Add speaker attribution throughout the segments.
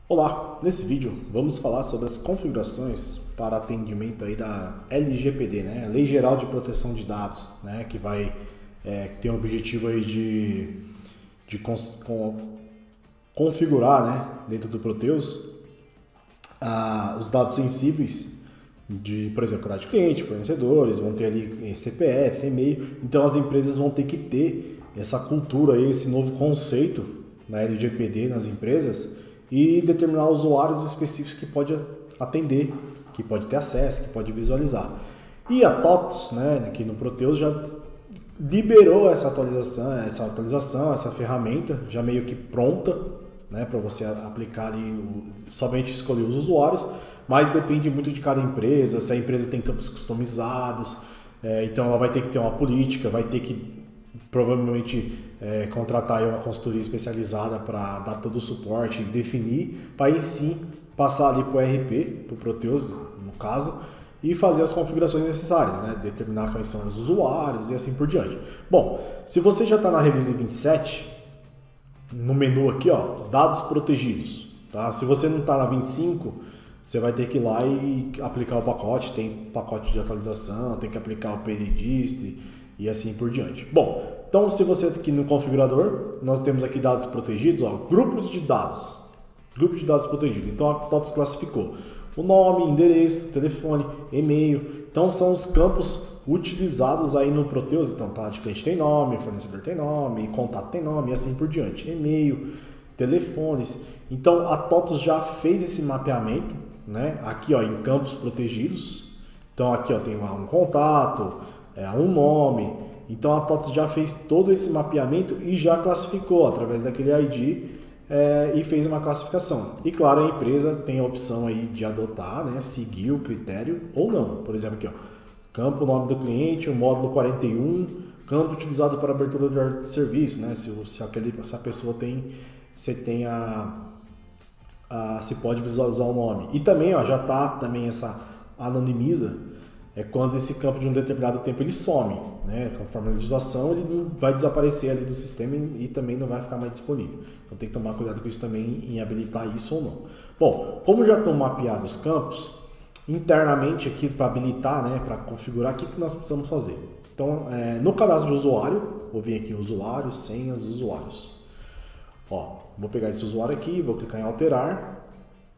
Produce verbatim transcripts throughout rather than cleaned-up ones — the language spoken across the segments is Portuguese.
Speaker 1: Olá, nesse vídeo vamos falar sobre as configurações para atendimento aí da L G P D, né? Lei Geral de Proteção de Dados, né? Que vai é, ter o objetivo aí de, de cons, com, configurar, né? Dentro do Proteus ah, os dados sensíveis de, por exemplo, cadastro de cliente, fornecedores, vão ter ali C P F, e-mail. Então as empresas vão ter que ter essa cultura aí, esse novo conceito na L G P D nas empresas e determinar usuários específicos que pode atender, que pode ter acesso, que pode visualizar. E a TOTOS, né, aqui no Proteus, já liberou essa atualização, essa atualização, essa ferramenta já meio que pronta, né, para você aplicar ali, somente escolher os usuários, mas depende muito de cada empresa, se a empresa tem campos customizados, é, então ela vai ter que ter uma política, vai ter que provavelmente é, contratar aí uma consultoria especializada para dar todo o suporte e definir, para aí sim passar ali para o R P, para o Proteus, no caso, e fazer as configurações necessárias, né? Determinar quais são os usuários e assim por diante. Bom, se você já está na release vinte e sete, no menu aqui, ó, dados protegidos, tá? Se você não está na vinte e cinco, você vai ter que ir lá e aplicar o pacote, tem pacote de atualização, tem que aplicar o P N D I S T e assim por diante. Bom, então se você aqui no configurador, nós temos aqui dados protegidos, ó, grupos de dados, grupo de dados protegidos. Então a TOTOS classificou o nome, endereço, telefone, e-mail. Então são os campos utilizados aí no Proteus. Então tá, de cliente tem nome, fornecedor tem nome, contato tem nome e assim por diante. E-mail, telefones. Então a TOTOS já fez esse mapeamento, né? Aqui, ó, em campos protegidos. Então aqui, ó, tem lá um contato, é, um nome. Então a TOTOS já fez todo esse mapeamento e já classificou através daquele I D é, e fez uma classificação. E claro, a empresa tem a opção aí de adotar, né, seguir o critério ou não. Por exemplo, aqui, ó, campo nome do cliente, o módulo quarenta e um, campo utilizado para abertura de serviço, né? Se, se, aquele, se a pessoa tem, se tem a, a, se pode visualizar o nome. E também, ó, já tá também essa anonimiza. É quando esse campo de um determinado tempo ele some, né? Conforme a legislação, ele não vai desaparecer ali do sistema e também não vai ficar mais disponível. Então tem que tomar cuidado com isso também em habilitar isso ou não. Bom, como já estão mapeados os campos, internamente aqui para habilitar, né, para configurar, o que, que nós precisamos fazer? Então, é, no cadastro de usuário, vou vir aqui usuários, senhas, usuários. Ó, vou pegar esse usuário aqui, vou clicar em alterar.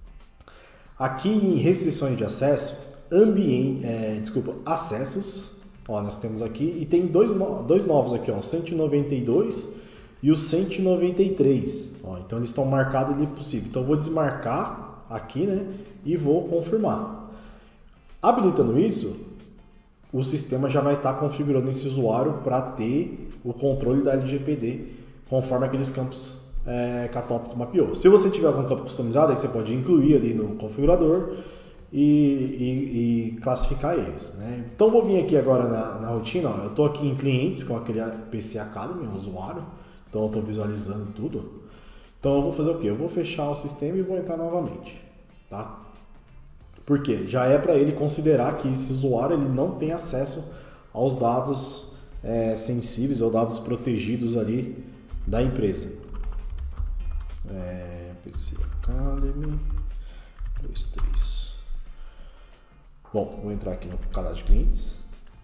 Speaker 1: Aqui em restrições de acesso, ambiente, é, desculpa, acessos, ó, nós temos aqui, e tem dois, no, dois novos aqui, ó, o cento e noventa e dois e o cento e noventa e três, ó, então eles estão marcados ali possível, então eu vou desmarcar aqui, né, e vou confirmar. Habilitando isso, o sistema já vai estar configurando esse usuário para ter o controle da L G P D conforme aqueles campos é, que a TOTOS mapeou. Se você tiver algum campo customizado, aí você pode incluir ali no configurador E, e, e classificar eles, né? Então vou vir aqui agora na, na rotina, ó. Eu estou aqui em clientes com aquele P C Academy, um usuário, então eu estou visualizando tudo. Então eu vou fazer o que? Eu vou fechar o sistema e vou entrar novamente, tá? Porque já é para ele considerar que esse usuário ele não tem acesso aos dados é, sensíveis ou dados protegidos ali da empresa. É, P C Academy dois, três. Bom, vou entrar aqui no cadastro de clientes,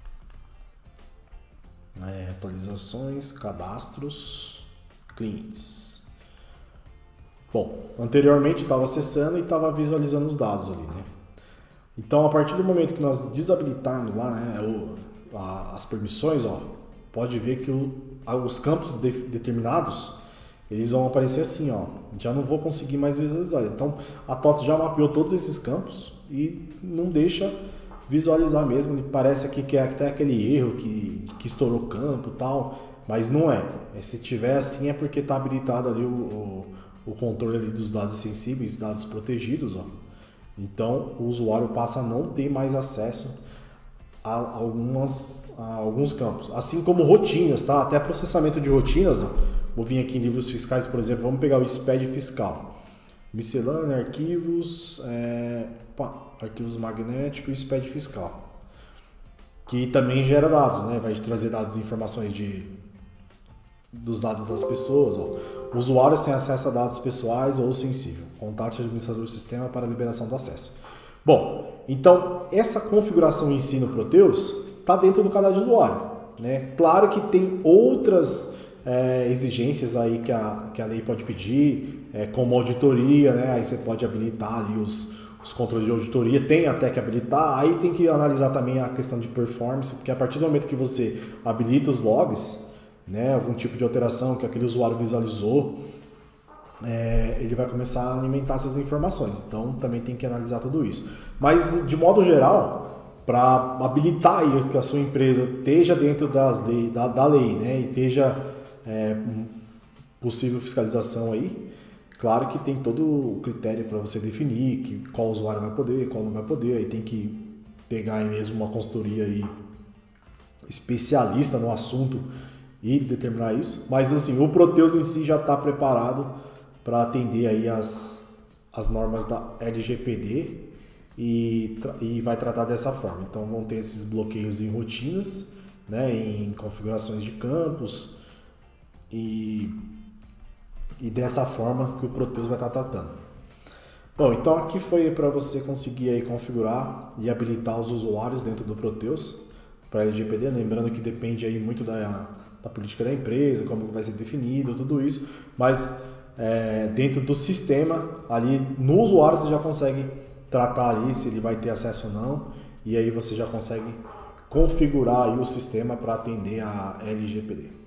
Speaker 1: é, atualizações, cadastros, clientes. Bom, anteriormente eu estava acessando e estava visualizando os dados ali, né? Então, a partir do momento que nós desabilitarmos lá, né, o, a, as permissões, ó, pode ver que o, os campos de, determinados, eles vão aparecer assim, ó, já não vou conseguir mais visualizar. Então, a TOTOS já mapeou todos esses campos e não deixa visualizar mesmo. Parece aqui que é até aquele erro que, que estourou o campo e tal, mas não é. Se tiver assim é porque está habilitado ali o, o, o controle ali dos dados sensíveis, dados protegidos, ó. Então o usuário passa a não ter mais acesso a, algumas, a alguns campos, assim como rotinas, tá? Até processamento de rotinas, ó. Vou vir aqui em livros fiscais, por exemplo, vamos pegar o S P E D fiscal. Miscelânea, arquivos, é, pá, arquivos magnéticos e S P E D fiscal. Que também gera dados, né? Vai trazer dados e informações de, dos dados das pessoas. Ó. usuários sem acesso a dados pessoais ou sensível. Contate o administrador do sistema para liberação do acesso. Bom, então essa configuração em si no Proteus está dentro do cadastro de usuário, né? Claro que tem outras é, exigências aí que a, que a lei pode pedir, é, como auditoria, né? Aí você pode habilitar ali os, os controles de auditoria, tem até que habilitar, aí tem que analisar também a questão de performance, porque a partir do momento que você habilita os logs, né, algum tipo de alteração que aquele usuário visualizou, É, ele vai começar a alimentar essas informações, então também tem que analisar tudo isso. Mas de modo geral, para habilitar aí que a sua empresa esteja dentro das lei, da, da lei, né, e esteja é, possível fiscalização aí, claro que tem todo o critério para você definir que, qual usuário vai poder, qual não vai poder, aí tem que pegar aí mesmo uma consultoria aí especialista no assunto e determinar isso. Mas assim, o Proteus em si já está preparado para atender aí as, as normas da L G P D e, e vai tratar dessa forma. Então vão ter esses bloqueios em rotinas, né, em configurações de campos e, e dessa forma que o Proteus vai estar tratando. Bom, então aqui foi para você conseguir aí configurar e habilitar os usuários dentro do Proteus para L G P D, lembrando que depende aí muito da, da política da empresa, como vai ser definido, tudo isso, mas É, dentro do sistema, ali no usuário você já consegue tratar ali se ele vai ter acesso ou não, e aí você já consegue configurar aí o sistema para atender a L G P D.